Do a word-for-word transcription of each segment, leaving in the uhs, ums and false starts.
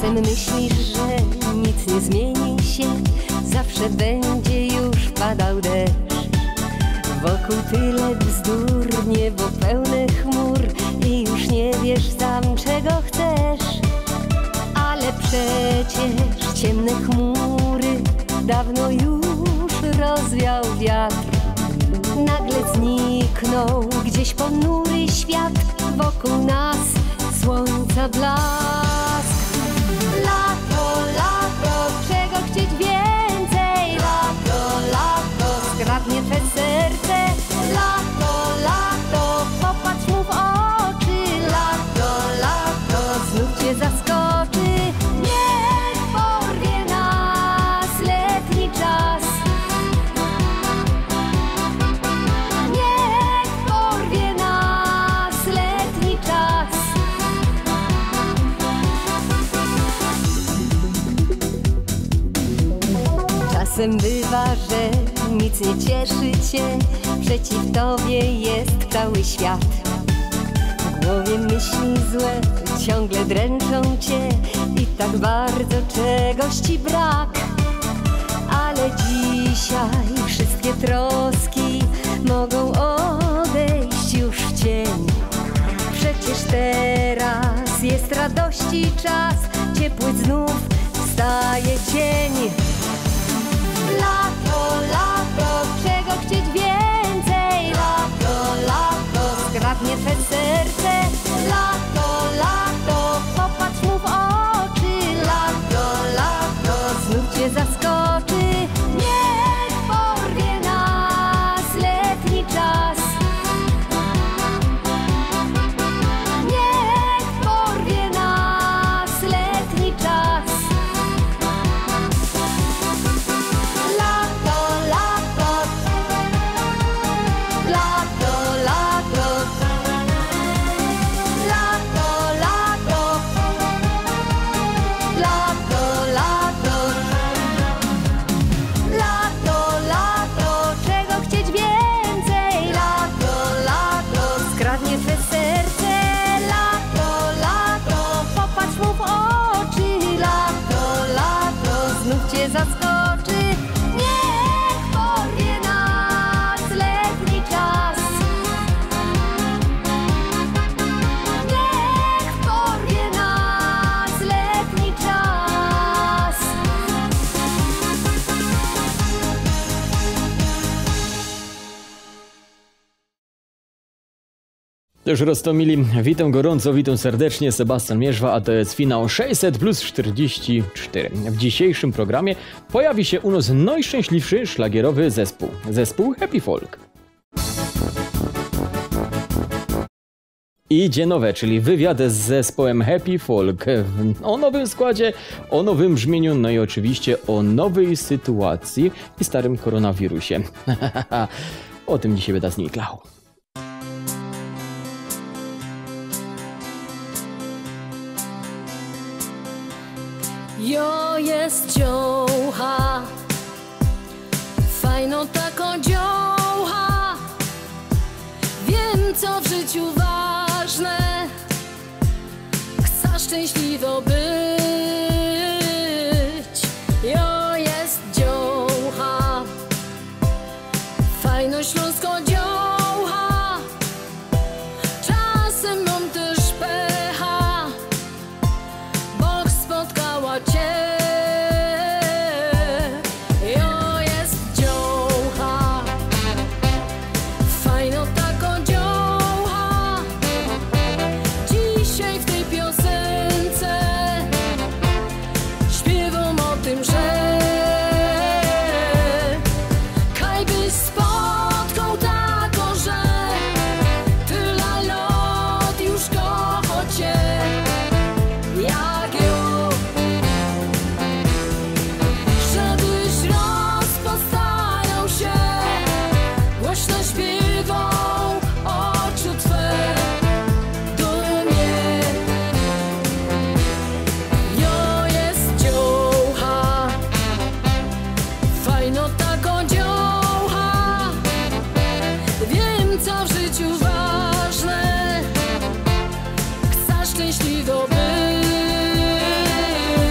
Czasem myślisz, że nic nie zmieni się, zawsze będzie już padał deszcz. Wokół tyle bzdur, niebo pełne chmur i już nie wiesz sam czego chcesz. Ale przecież ciemne chmury dawno już rozwiał wiatr. Nagle zniknął gdzieś ponury świat, wokół nas słońca blask. Lato, lato, czego chcieć więcej? Lato, lato, zgrabnie twe serce. Lato, lato, popatrz mu w oczy. Lato, lato, znów cię zaskoczy. Niech porwie nas letni czas. Niech porwie nas letni czas. Czasem bywa, że nic nie cieszy cię, przeciw tobie jest cały świat. W głowie myśli złe ciągle dręczą cię i tak bardzo czegoś ci brak. Ale dzisiaj wszystkie troski mogą odejść już w cień. Przecież teraz jest radości czas, ciepły znów wstaje dzień. Lato, lato, czego chcieć więcej? Lato, lato, zgrabnie twe serce. Lato, lato, popatrz mu w oczy. Lato, lato, znów cię zaskoczy. Niech porwie nas letni czas. Niech porwie nas letni czas. Lato, lato, lato, lato, lato, lato, lato, lato, lato, lato, czego chcieć więcej? Lato, lato, skradnie twe serce. Lato, lato, popatrz mu w oczy. Lato, lato, znów cię zaskoczy. Niech porwie nas letni czas. Niech porwie nas letni czas. Też roztomili, witam gorąco, witam serdecznie, Sebastian Mierzwa, a to jest finał sześćset plus czterdzieści cztery. W dzisiejszym programie pojawi się u nas najszczęśliwszy szlagierowy zespół, zespół Happy Folk. I idzie nowe, czyli wywiad z zespołem Happy Folk o nowym składzie, o nowym brzmieniu, no i oczywiście o nowej sytuacji i starym koronawirusie. O tym dzisiaj będę z niej klał. Jo jest dziołcha, fajno taką dziołcha. Wiem co w życiu ważne, chcę szczęśliwo być. Jo jest dziołcha, fajno śląsko dziołcha. Czasem mam też pecha, Bóg spotkała cię. Jo jest dziołcha, fajno taką dziołcha. Dzisiaj w tej piosence śpiewam o tym, że kaj byś spotkał taką, że tyle lat już kocha cię jak ją, żebyś rozpostarał się, głośno śpiewał oczu twe do mnie. Jo jest dziołcha, fajno taką dziołcha. Wiem co w życiu ważne, chcę szczęśliwo być.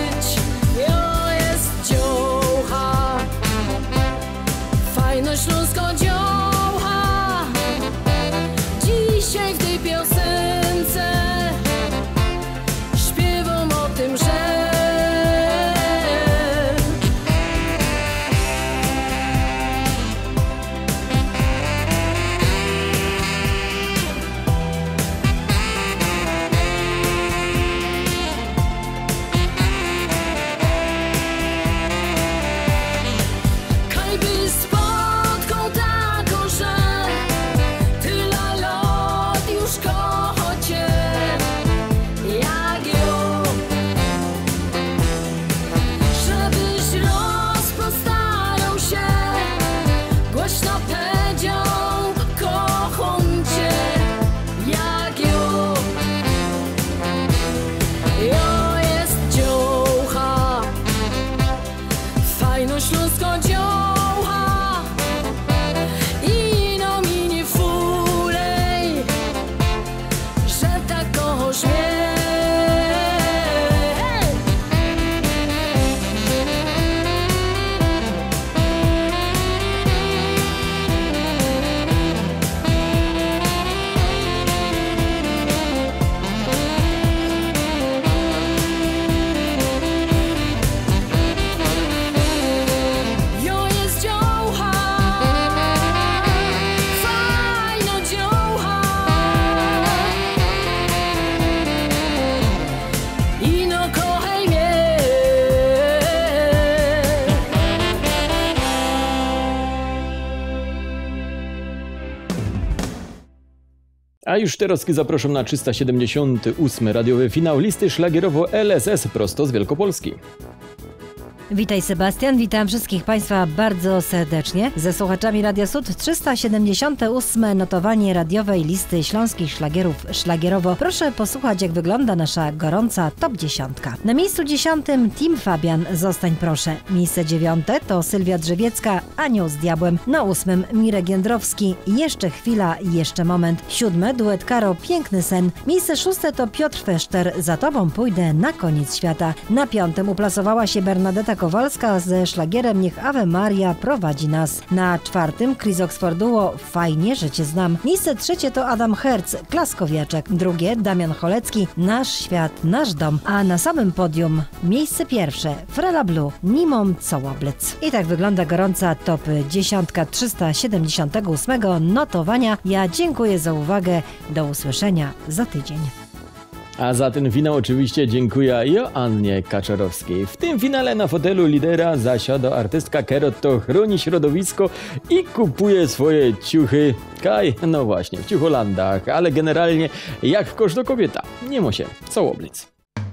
A już teraz zapraszam na trzysta siedemdziesiąty ósmy radiowy finał listy szlagierowo L S S prosto z Wielkopolski. Witaj Sebastian, witam wszystkich Państwa bardzo serdecznie. Ze słuchaczami Radia Sud trzysta siedemdziesiąte ósme notowanie radiowej listy śląskich szlagierów szlagierowo. Proszę posłuchać, jak wygląda nasza gorąca top dziesiątka. Na miejscu dziesiątym Team Fabian, Zostań proszę. Miejsce dziewiąte to Sylwia Drzewiecka, Anioł z diabłem. Na ósmym Mirek Jędrowski, Jeszcze chwila, jeszcze moment. Siódme duet Karo, Piękny sen. Miejsce szóste to Piotr Feszter, Za tobą pójdę na koniec świata. Na piątym uplasowała się Bernadetta Kowalska ze szlagierem Niech Ave Maria prowadzi nas. Na czwartym Chris Oxford Duo, Fajnie, że cię znam. Miejsce trzecie to Adam Herz, Klaskowiaczek. Drugie Damian Cholecki, Nasz świat, nasz dom. A na samym podium miejsce pierwsze Frela Blue, Nimom Cołoblec. I tak wygląda gorąca top dziesiątka trzysta siedemdziesiątego ósmego notowania. Ja dziękuję za uwagę. Do usłyszenia za tydzień. A za ten finał oczywiście dziękuję Joannie Kaczorowskiej. W tym finale na fotelu lidera zasiada artystka Kerot, to chroni środowisko i kupuje swoje ciuchy. Kaj, no właśnie, w ciucholandach, ale generalnie jak każda kobieta. Nie mo się, Cołoblic.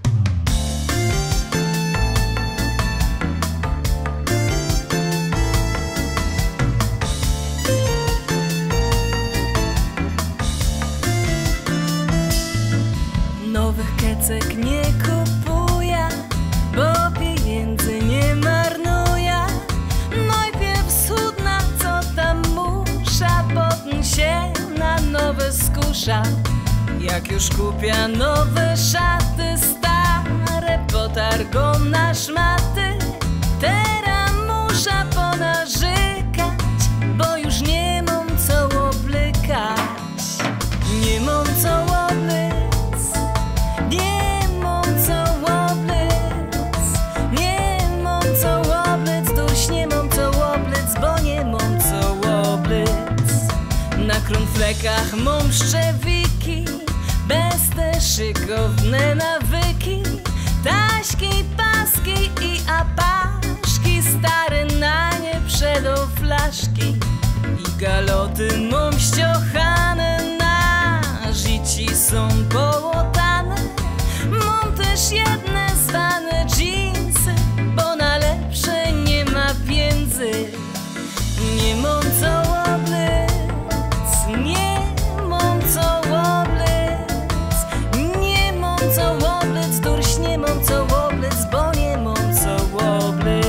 Nowych kecek nie kupuję, bo pieniędzy nie marnuję. Najpierw cudna, co tam musza, potem się na nowe skusza. Jak już kupię nowe szaty, stare potargą na szmaty. Teraz muszę ponarzekać, bo już nie mam co oblykać. Nie mam co oblykać. Nie mam co oblec, nie mam co oblec, dość nie mam co oblec, bo nie mam co oblec. Na krumflekach mam szczewiki, bez te szykowne nawyki. Taśki, paski i apaszki, stare na nie przedo flaszki. I galoty mam ściochane, na życi są połotane. Mam też jedne zwane dżinsy, bo na lepsze nie ma pieniędzy. Nie mam co oblec, nie mam co oblec, nie mam co oblec, durś nie mam co oblec, bo nie mam co oblec.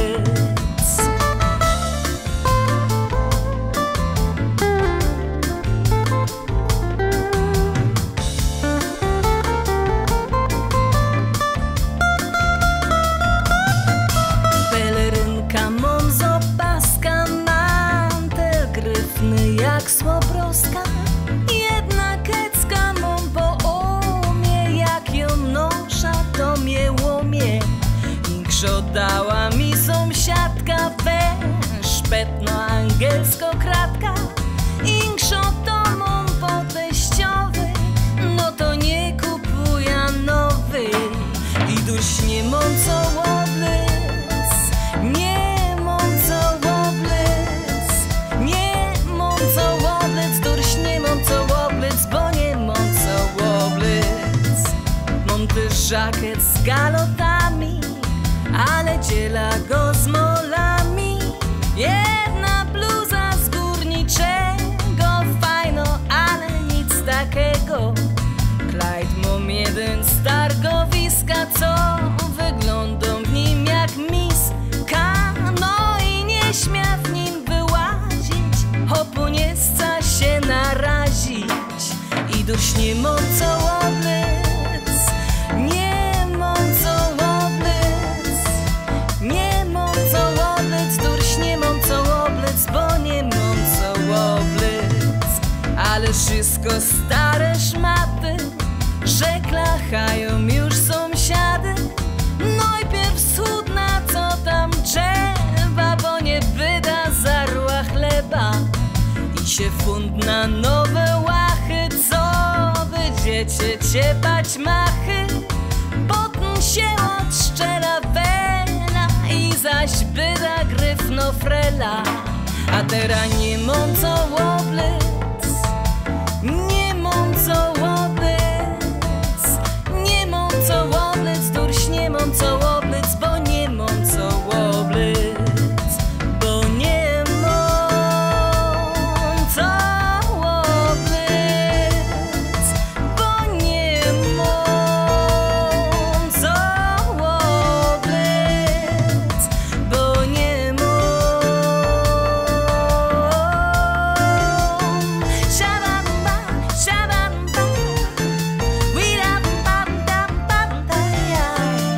Jak słobroska, jedna kecka mam po umie. Jak ją nosza, to mnie łomie. Inkszo dała mi sąsiadka, węż, petno, angielsko kratka. Inkszo to mam po teściowy, no to nie kupuję nowy. I duś nie mam co oblec, nie mam co oblec, nie mam co oblec, durś nie mam co oblec, bo nie mam co oblec. Mam też żakiet z galotami, ale dziela go z molami. Jedna bluza z górniczego, fajno, ale nic takiego. Clyde mam jeden z targowiska, co wyglądam w nim jak mis Kano i nie śmia w nim wyłazić, hopu nie chce się narazić. I duś nie mam co oblec, nie mam co oblec, nie mam co oblec, durś nie mam co oblec, bo nie mam co oblec. Ale wszystko stare szmaty, że klachają już sąsiady. Najpierw cudna, co tam trzeba, bo nie wyda zarła chleba. I się fund na nowe łachy, co będziecie ciepać machy. Potem się odszczela wena i zaś byda gryfno frela. A teraz nie mam co oblec, nie mam co mam co oblec, bo nie mam co oblec, bo nie mam co oblec, bo nie mam co oblec, bo nie mam. Shabamba, shabamba, wirabamba, ja.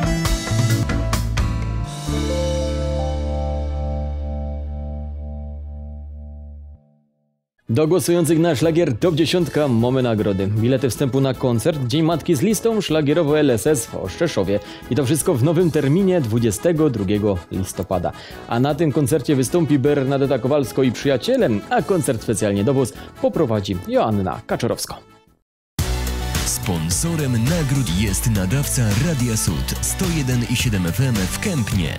Do głosujących na szlagier Top dziesięć mamy nagrody. Bilety wstępu na koncert Dzień Matki z listą szlagierowo L S S w Oszczeszowie. I to wszystko w nowym terminie dwudziestego drugiego listopada. A na tym koncercie wystąpi Bernadeta Kowalsko i przyjaciele, a koncert specjalnie dowóz poprowadzi Joanna Kaczorowska. Sponsorem nagród jest nadawca Radia Sud sto jeden i siedem F M w Kępnie.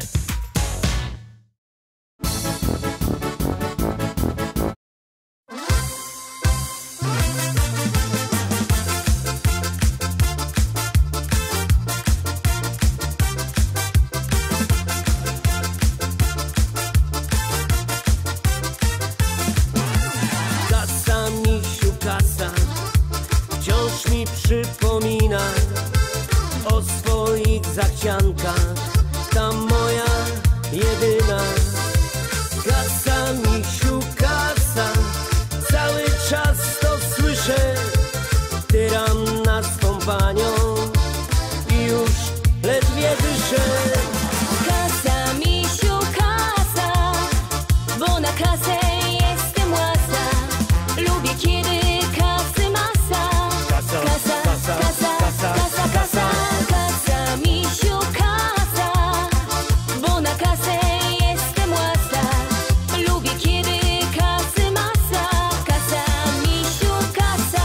Kasa, misiu, kasa, wciąż mi przypomina o swoich zachciankach, ta moja jedyna. Kasa, misiu, kasa, cały czas to słyszę, tyram nad swą panią i już ledwie dyszę. Kasa, misiu, kasa, bo na kasę jestem łasa. Lubię, kiedy kasy masa. Kasa, Kasa, kasa, kasa, kasa, kasa, kasa, kasa, misiu, kasa, bo na kasę jestem łasa. Lubię, kiedy kasy masa. Kasa, misiu, kasa.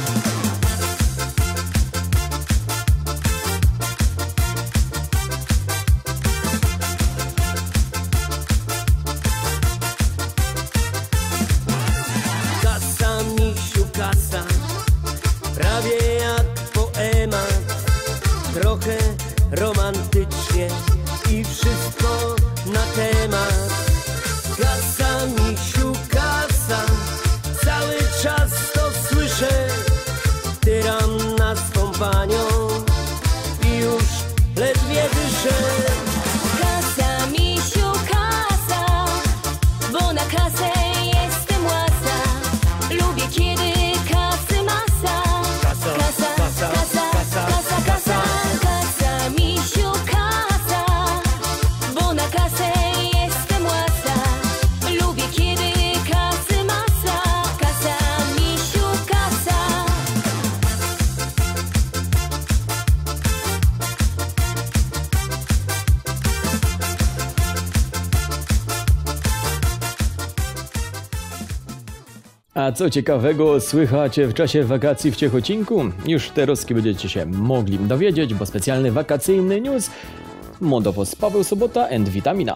Kasa, misiu, kasa, prawie jak poemat, trochę romantycznie i wszystko na temat. Kasa, misiu, kasa, cały czas to słyszę, tyram nad swą panią i już ledwie dyszę. Kasa, misiu, kasa, bo na kasę jestem łasa. Lubię, kiedy kasy masa. Kasa, Kasa, kasa, kasa, kasa, kasa, kasa, kasa, misiu, kasa, bo na kasę jestem łasa. Lubię, kiedy kasy masa. Kasa, misiu, kasa. A co ciekawego słychać w czasie wakacji w Ciechocinku? Już teraz będziecie się mogli dowiedzieć, bo specjalny wakacyjny news Modowoz Paweł Sobota and Witamina.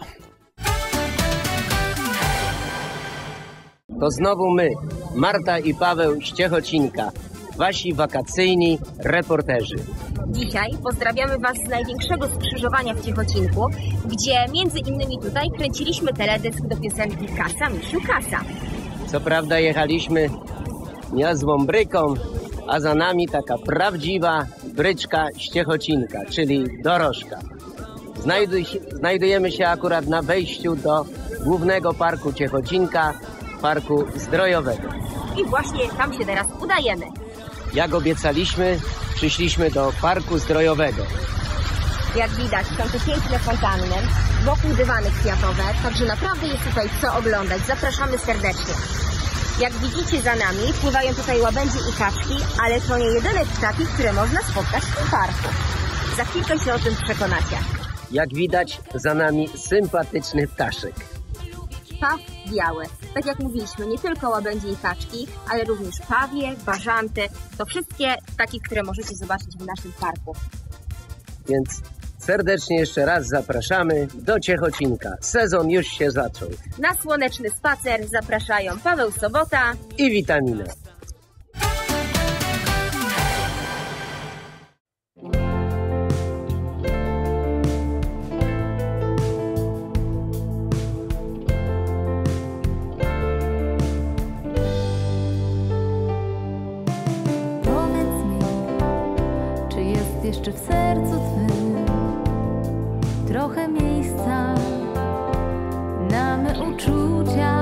To znowu my, Marta i Paweł z Ciechocinka, wasi wakacyjni reporterzy. Dzisiaj pozdrawiamy Was z największego skrzyżowania w Ciechocinku, gdzie między innymi tutaj kręciliśmy teledysk do piosenki Kasa, misiu, kasa. Co prawda jechaliśmy niezłą bryką, a za nami taka prawdziwa bryczka z Ciechocinka, czyli dorożka. Znajduj się, znajdujemy się akurat na wejściu do głównego parku Ciechocinka, parku zdrojowego. I właśnie tam się teraz udajemy. Jak obiecaliśmy, przyszliśmy do parku zdrojowego. Jak widać, są tu piękne fontanny, wokół dywany kwiatowe, także naprawdę jest tutaj co oglądać. Zapraszamy serdecznie. Jak widzicie za nami, pływają tutaj łabędzie i kaczki, ale to nie jedyne ptaki, które można spotkać w tym parku. Za chwilkę się o tym przekonacie. Jak widać, za nami sympatyczny ptaszek. Paw biały. Tak jak mówiliśmy, nie tylko łabędzie i kaczki, ale również pawie, bażanty. To wszystkie ptaki, które możecie zobaczyć w naszym parku. Więc serdecznie jeszcze raz zapraszamy do Ciechocinka. Sezon już się zaczął. Na słoneczny spacer zapraszają Paweł Sobota I Witamina. sercu twym trochę miejsca na me uczucia.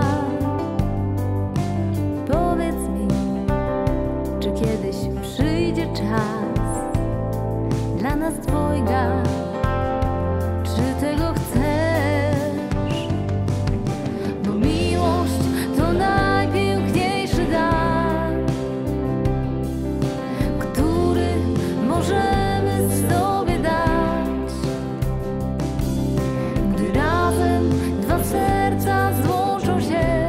Powiedz mi, czy kiedyś przyjdzie czas dla nas dwojga, czy tego chcesz? Bo miłość to najpiękniejszy dar, który możemy sobie dać. Gdy razem dwa serca złączą się,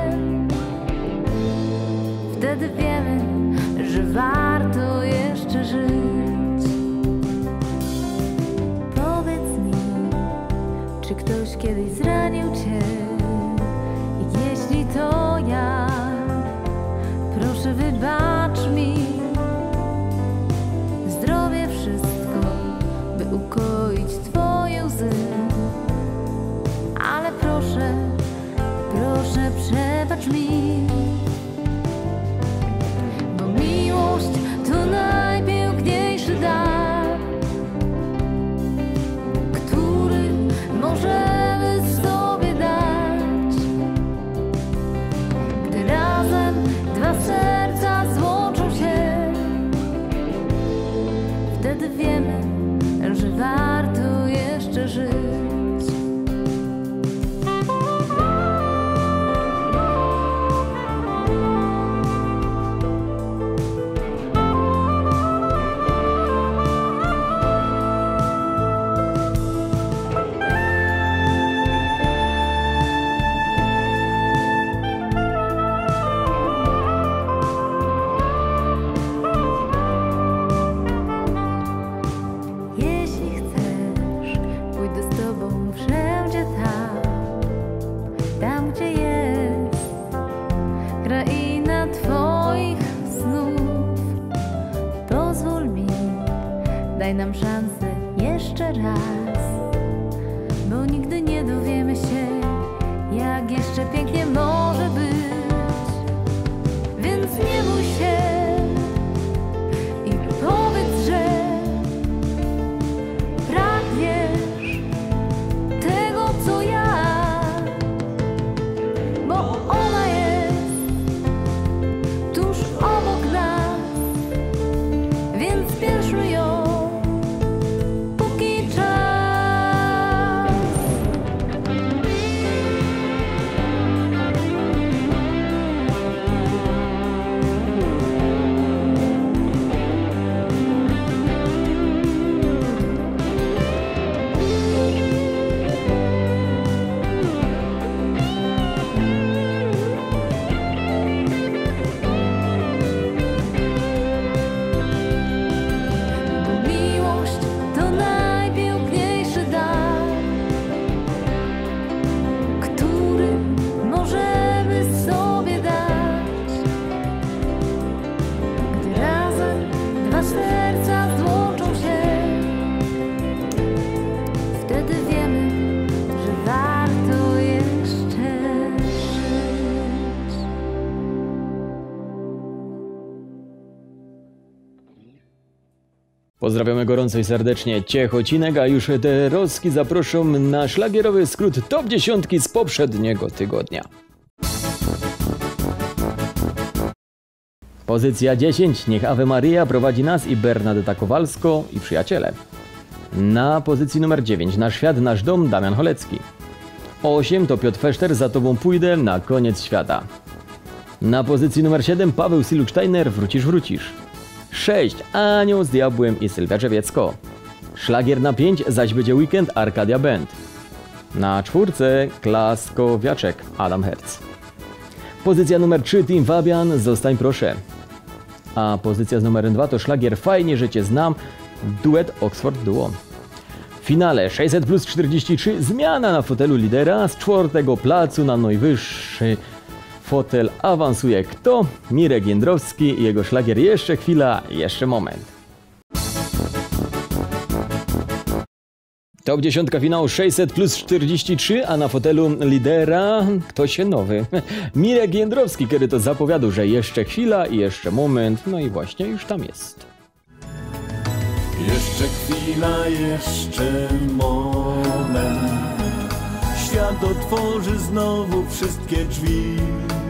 wtedy wiemy, że warto jeszcze żyć. Powiedz mi, czy ktoś kiedyś zranił cię? Jeśli to ja, proszę wybacz mi. Zdrowie wszystko, by ukoić twoje łzy. Ale proszę, proszę przebacz mi. Bo miłość to najpiękniejszy dar, który możemy sobie dać. Gdy razem dwa serca złączą się, wtedy wiemy, że warto jeszcze żyć. Jeśli chcesz, pójdę z tobą wszędzie tam, tam gdzie jest kraina twoich snów. Pozwól mi, daj nam szansę jeszcze raz, bo nigdy nie dowiemy się, jak jeszcze pięknie może być. Więc nie bój się i powiedz, że pragniesz tego, co ja, bo ona jest tuż obok nas, więc spieszmy ją, póki czas. Bo miłość to najpiękniejszy dar, który możemy sobie dać. Gdy razem dwa serca złączą się, wtedy wiemy, że warto jeszcze żyć. Pozdrawiamy gorąco i serdecznie Ciechocinek, a już Dęrowski zaproszą na szlagierowy skrót top dziesiątki z poprzedniego tygodnia. Pozycja dziesięć. Niech Ave Maria prowadzi nas i Bernadetta Kowalsko i przyjaciele. Na pozycji numer dziewięć. Nasz świat, nasz dom, Damian Cholecki. osiem to Piotr Feszter, Za tobą pójdę, na koniec świata. Na pozycji numer siedem. Paweł Siluk-Steiner, Wrócisz, wrócisz. sześć. Anioł z diabłem i Sylwia Drzewiecko. Szlagier na pięć. Zaś będzie weekend, Arkadia Band. Na czwórce Klaskowiaczek, Adam Herz. Pozycja numer trzy. Team Fabian, Zostań proszę. A pozycja z numerem dwa to szlagier Fajnie, że cię znam, duet Oxford Duo. W finale sześćset plus czterdzieści trzy. Zmiana na fotelu lidera. Z czwartego placu na najwyższy fotel awansuje kto? Mirek Jędrowski i jego szlagier Jeszcze chwila, jeszcze moment. Top dziesiątka finału sześćset plus czterdzieści trzy, a na fotelu lidera ktoś nowy. Mirek Jędrowski, kiedy to zapowiadał, że jeszcze chwila i jeszcze moment, no i właśnie już tam jest. Jeszcze chwila, jeszcze moment. Świat otworzy znowu wszystkie drzwi.